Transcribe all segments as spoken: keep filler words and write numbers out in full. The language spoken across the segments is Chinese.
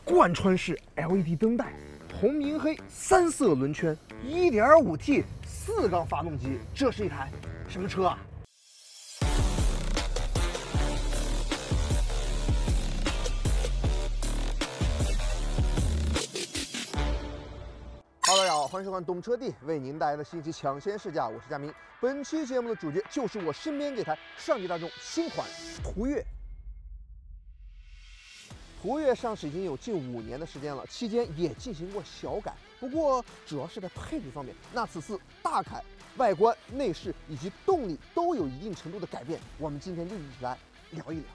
贯穿式 L E D 灯带，红、明、黑三色轮圈， 一点五 T 四缸发动机，这是一台什么车啊？ Hello， 大家好，欢迎收看懂车帝为您带来的信息抢先试驾，我是佳明。本期节目的主角就是我身边这台上汽大众新款途岳。途岳上市已经有近五年的时间了，期间也进行过小改，不过主要是在配置方面，那此次大改，外观、内饰以及动力都有一定程度的改变。我们今天就一起来聊一聊。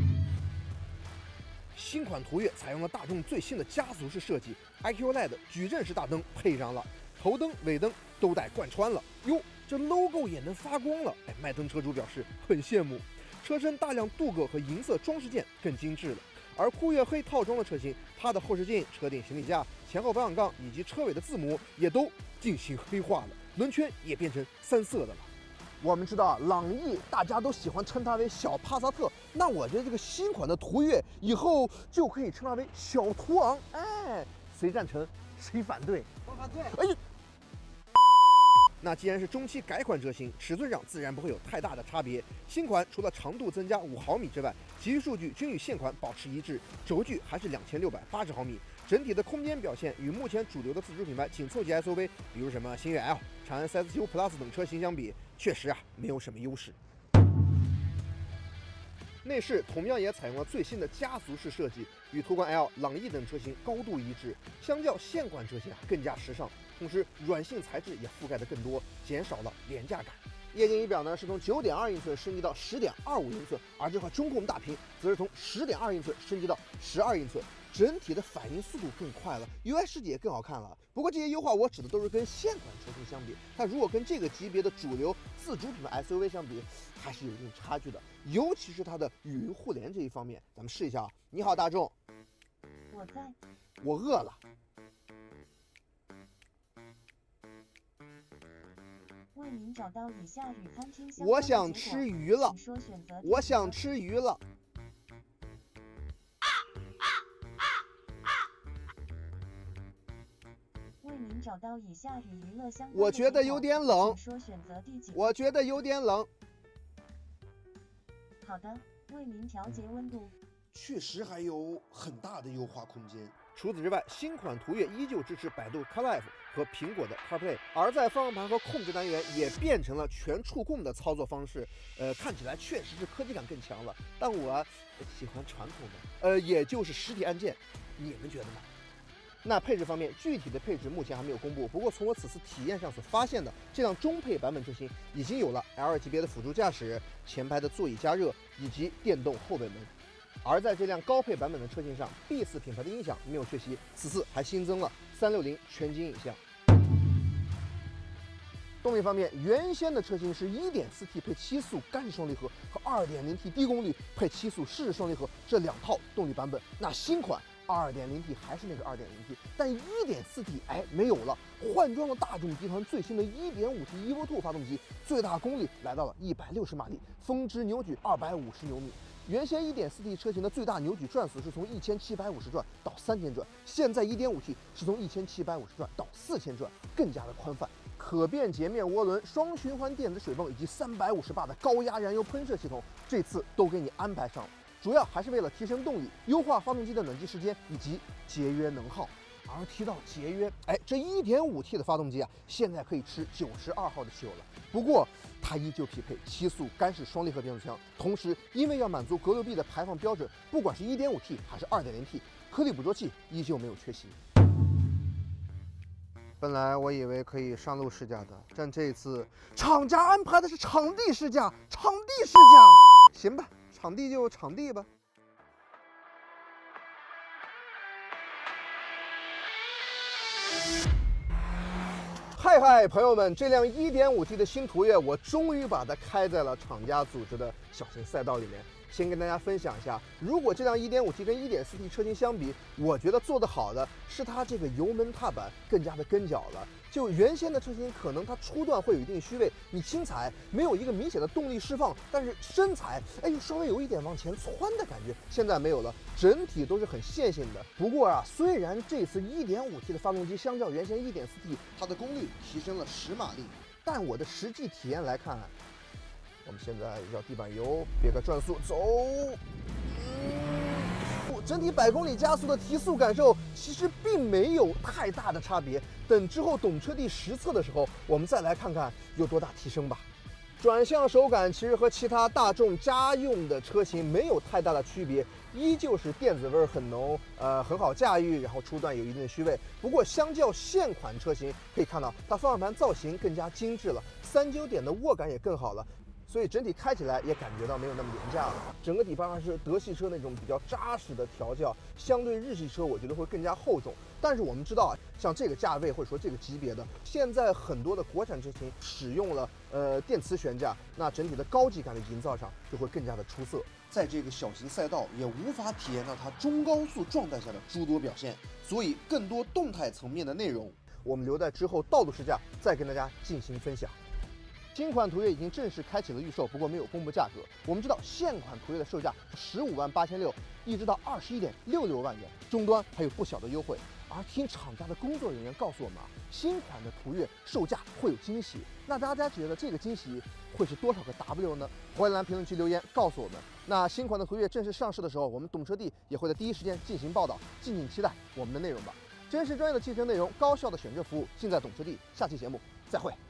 新款途岳采用了大众最新的家族式设计 ，I Q L E D 矩阵式大灯配上了，头灯、尾灯都带贯穿了。哟，这 logo 也能发光了！哎，卖灯车主表示很羡慕。车身大量镀铬和银色装饰件更精致了。而酷岳黑套装的车型，它的后视镜、车顶行李架、前后保险杠以及车尾的字母也都进行黑化了，轮圈也变成三色的了。 我们知道啊，朗逸大家都喜欢称它为小帕萨特，那我觉得这个新款的途岳以后就可以称它为小途昂。哎，谁赞成谁反对？我反对。哎呀，那既然是中期改款车型，尺寸上自然不会有太大的差别。新款除了长度增加五毫米之外，其余数据均与现款保持一致，轴距还是两千六百八十毫米。 整体的空间表现与目前主流的自主品牌紧凑级 S U V， 比如什么星越 L、长安 C S 七五 Plus 等车型相比，确实啊没有什么优势。内饰同样也采用了最新的家族式设计，与途观 L、朗逸等车型高度一致，相较现款车型啊更加时尚。同时，软性材质也覆盖的更多，减少了廉价感。 液晶仪表呢是从 九点二英寸升级到 十点二五英寸，而这块中控大屏则是从 十点二英寸升级到 十二英寸，整体的反应速度更快了 ，U I 设计也更好看了。不过这些优化我指的都是跟现款车型相比，它如果跟这个级别的主流自主品牌 S U V 相比，还是有一定差距的，尤其是它的语音互联这一方面。咱们试一下啊！你好，大众， 我在， 我饿了。 为您找到以下与餐厅相关的我想吃鱼了。 说选择我想吃鱼了。 为您找到以下与娱乐相关的我觉得有点冷。 说选择第几？ 我觉得有点冷。 好的，为您调节温度。 确实还有很大的优化空间。 除此之外，新款途岳依旧支持百度 CarLife 和苹果的 CarPlay， 而在方向盘和控制单元也变成了全触控的操作方式。呃，看起来确实是科技感更强了。但我喜欢传统的，呃，也就是实体按键。你们觉得呢？那配置方面，具体的配置目前还没有公布。不过从我此次体验上所发现的，这辆中配版本车型已经有了 L 二级别的辅助驾驶、前排的座椅加热以及电动后尾门。 而在这辆高配版本的车型上 ，B 四品牌的音响没有缺席，此次还新增了三六零全景影像。动力方面，原先的车型是 一点四 T 配七速干式双离合和 二点零 T 低功率配七速湿式双离合这两套动力版本。那新款 二点零 T 还是那个 二点零 T， 但 一点四 T 哎没有了，换装了大众集团最新的 一点五 T Evo 二发动机，最大功率来到了一百六十马力，峰值扭矩二百五十牛米。 原先 一点四 T 车型的最大扭矩转速是从一千七百五十转到三千转，现在 一点五 T 是从一千七百五十转到四千转，更加的宽泛。可变截面涡轮、双循环电子水泵以及三百五十巴的高压燃油喷射系统，这次都给你安排上了。主要还是为了提升动力、优化发动机的冷机时间以及节约能耗。而提到节约，哎，这 一点五 T 的发动机啊，现在可以吃九十二号的汽油了。不过，它依旧匹配七速干式双离合变速箱，同时因为要满足格六 B 的排放标准，不管是 一点五 T 还是 二点零 T， 颗粒捕捉器依旧没有缺席。本来我以为可以上路试驾的，但这一次厂家安排的是场地试驾，场地试驾，行吧，场地就场地吧。 嗨嗨，朋友们，这辆 一点五 T 的新途岳，我终于把它开在了厂家组织的小型赛道里面。 先跟大家分享一下，如果这辆 一点五 T 跟 一点四 T 车型相比，我觉得做得好的是它这个油门踏板更加的跟脚了。就原先的车型，可能它初段会有一定虚位，你轻踩没有一个明显的动力释放，但是深踩，哎，又稍微有一点往前窜的感觉。现在没有了，整体都是很线性的。不过啊，虽然这次 一点五 T 的发动机相较原先 一点四 T 它的功率提升了十马力，但我的实际体验来看，我们现在绕地板油，别个转速走。嗯，整体百公里加速的提速感受其实并没有太大的差别。等之后懂车帝实测的时候，我们再来看看有多大提升吧。转向手感其实和其他大众家用的车型没有太大的区别，依旧是电子味很浓，呃，很好驾驭，然后初段有一定的虚位。不过相较现款车型，可以看到它方向盘造型更加精致了，三九点的握感也更好了。所以整体开起来也感觉到没有那么廉价了，整个底盘还是德系车那种比较扎实的调教，相对日系车我觉得会更加厚重。但是我们知道啊，像这个价位或者说这个级别的，现在很多的国产车型使用了呃电磁悬架，那整体的高级感的营造上就会更加的出色。在这个小型赛道也无法体验到它中高速状态下的诸多表现，所以更多动态层面的内容，我们留在之后道路试驾再跟大家进行分享。新款途岳已经正式开启了预售，不过没有公布价格。我们知道现款途岳的售价十五万八千六，一直到二十一点六六万元，终端还有不小的优惠。而听厂家的工作人员告诉我们啊，新款的途岳售价会有惊喜。那大家觉得这个惊喜会是多少个 W 呢？欢迎来评论区留言告诉我们。那新款的途岳正式上市的时候，我们懂车帝也会在第一时间进行报道，敬请期待我们的内容吧。真实专业的汽车内容，高效的选车服务，尽在懂车帝。下期节目再会。